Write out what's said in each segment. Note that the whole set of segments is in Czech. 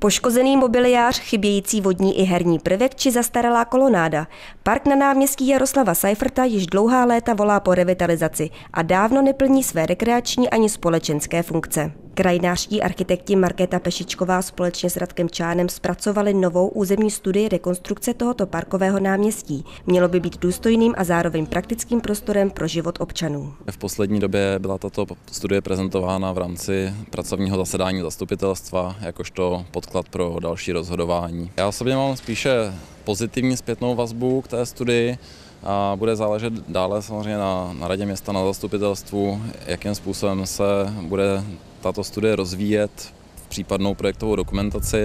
Poškozený mobiliář, chybějící vodní i herní prvek či zastaralá kolonáda. Park na náměstí Jaroslava Seiferta již dlouhá léta volá po revitalizaci a dávno neplní své rekreační ani společenské funkce. Krajinářští architekti Markéta Pešičková společně s Radkem Čánem zpracovali novou územní studii rekonstrukce tohoto parkového náměstí. Mělo by být důstojným a zároveň praktickým prostorem pro život občanů. V poslední době byla tato studie prezentována v rámci pracovního zasedání zastupitelstva jakožto podklad pro další rozhodování. Já osobně mám spíše pozitivní zpětnou vazbu k té studii a bude záležet dále samozřejmě na radě města, na zastupitelstvu, jakým způsobem se bude tato studie rozvíjet v případnou projektovou dokumentaci.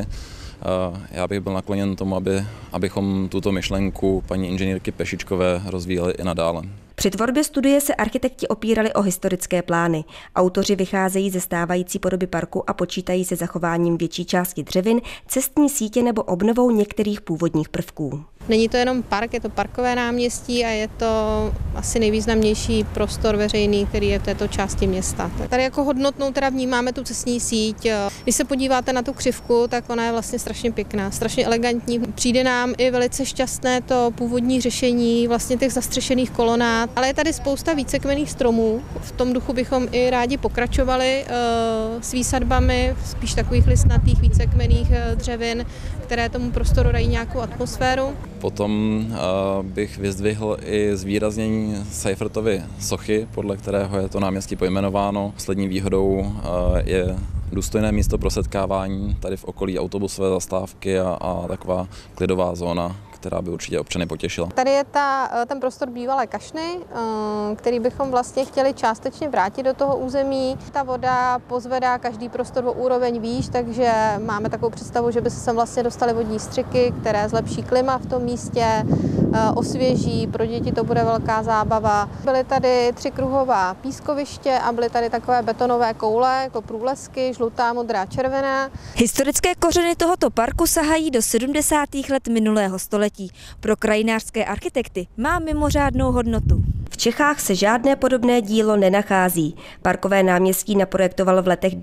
Já bych byl nakloněn tomu, abychom tuto myšlenku paní inženýrky Pešičkové rozvíjeli i nadále. Při tvorbě studie se architekti opírali o historické plány. Autoři vycházejí ze stávající podoby parku a počítají se zachováním větší části dřevin, cestní sítě nebo obnovou některých původních prvků. Není to jenom park, je to parkové náměstí a je to asi nejvýznamnější prostor veřejný, který je v této části města. Tady jako hodnotnou teda vnímáme tu cestní síť. Když se podíváte na tu křivku, tak ona je vlastně strašně pěkná, strašně elegantní. Přijde nám i velice šťastné to původní řešení vlastně těch zastřešených kolonád, ale je tady spousta vícekmenných stromů. V tom duchu bychom i rádi pokračovali s výsadbami, spíš takových listnatých vícekmenných dřevin, které tomu prostoru dají nějakou atmosféru. Potom bych vyzdvihl i zvýraznění Seifertovy sochy, podle kterého je to náměstí pojmenováno. Poslední výhodou je důstojné místo pro setkávání tady v okolí autobusové zastávky a taková klidová zóna, která by určitě občany potěšila. Tady je ten prostor bývalé kašny, který bychom vlastně chtěli částečně vrátit do toho území. Ta voda pozvedá každý prostor o úroveň výš, takže máme takovou představu, že by se sem vlastně dostaly vodní střiky, které zlepší klima v tom místě, osvěží, pro děti to bude velká zábava. Byly tady 3 kruhová pískoviště a byly tady takové betonové koule, jako průlesky, žlutá, modrá, červená. Historické kořeny tohoto parku sahají do 70. let minulého století. Pro krajinářské architekty má mimořádnou hodnotu. V Čechách se žádné podobné dílo nenachází. Parkové náměstí naprojektoval v letech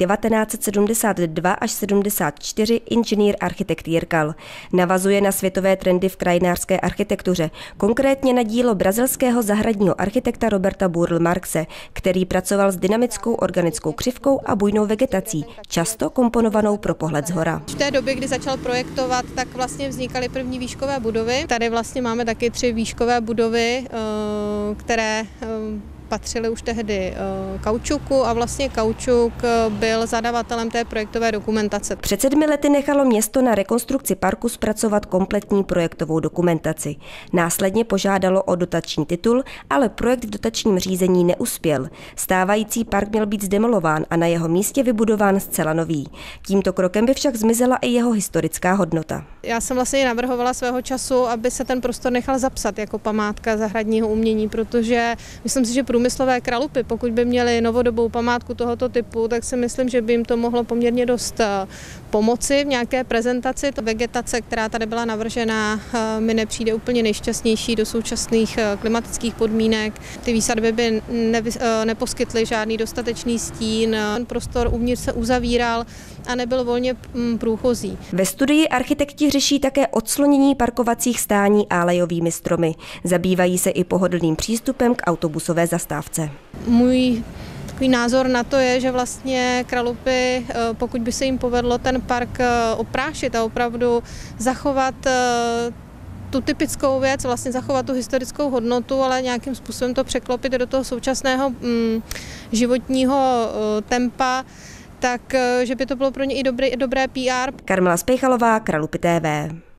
1972 až 74 inženýr architekt Jirkal. Navazuje na světové trendy v krajinářské architektuře, konkrétně na dílo brazilského zahradního architekta Roberta Burle Marxe, který pracoval s dynamickou organickou křivkou a bujnou vegetací, často komponovanou pro pohled zhora. V té době, kdy začal projektovat, tak vlastně vznikaly první výškové budovy. Tady vlastně máme taky 3 výškové budovy, které patřily už tehdy Kaučuku a vlastně Kaučuk byl zadavatelem té projektové dokumentace. Před 7 lety nechalo město na rekonstrukci parku zpracovat kompletní projektovou dokumentaci. Následně požádalo o dotační titul, ale projekt v dotačním řízení neuspěl. Stávající park měl být zdemolován a na jeho místě vybudován zcela nový. Tímto krokem by však zmizela i jeho historická hodnota. Já jsem vlastně navrhovala svého času, aby se ten prostor nechal zapsat jako památka zahradního umění, protože myslím si, že průmyslové kralupy, pokud by měly novodobou památku tohoto typu, tak si myslím, že by jim to mohlo poměrně dost pomoci v nějaké prezentaci. Vegetace, která tady byla navržena, mi nepřijde úplně nejšťastnější do současných klimatických podmínek. Ty výsadby by neposkytly žádný dostatečný stín, ten prostor uvnitř se uzavíral a nebyl volně průchozí. Ve studii architekti řeší také odslonění parkovacích stání álejovými stromy. Zabývají se i pohodlným přístupem k autobusové zastávce. Můj takový názor na to je, že vlastně kralupy, pokud by se jim povedlo ten park oprášit a opravdu zachovat tu typickou věc, vlastně zachovat tu historickou hodnotu, ale nějakým způsobem to překlopit do toho současného životního tempa, tak že by to bylo pro ně i dobré PR. Karmela Spejchalová, Kralupy TV.